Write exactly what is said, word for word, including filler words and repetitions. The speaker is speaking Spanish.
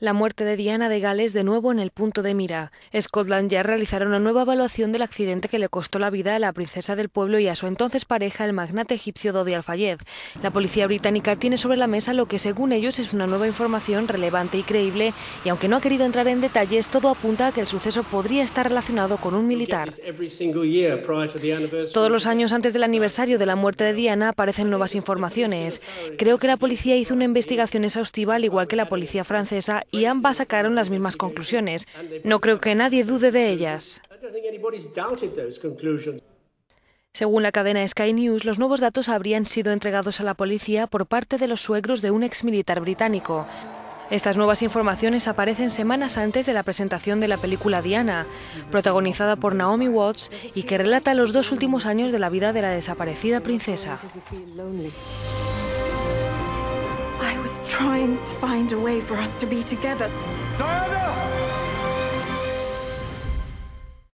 La muerte de Diana de Gales de nuevo en el punto de mira. Scotland Yard realizará una nueva evaluación del accidente que le costó la vida a la princesa del pueblo y a su entonces pareja, el magnate egipcio Dodi Al-Fayed. La policía británica tiene sobre la mesa lo que según ellos es una nueva información relevante y creíble, y aunque no ha querido entrar en detalles, todo apunta a que el suceso podría estar relacionado con un militar. Todos los años antes del aniversario de la muerte de Diana aparecen nuevas informaciones. Creo que la policía hizo una investigación exhaustiva al igual que la policía francesa y ambas sacaron las mismas conclusiones. No creo que nadie dude de ellas. Según la cadena Sky News, los nuevos datos habrían sido entregados a la policía por parte de los suegros de un exmilitar británico. Estas nuevas informaciones aparecen semanas antes de la presentación de la película Diana, protagonizada por Naomi Watts y que relata los dos últimos años de la vida de la desaparecida princesa. I was trying to find a way for us to be together. Diana!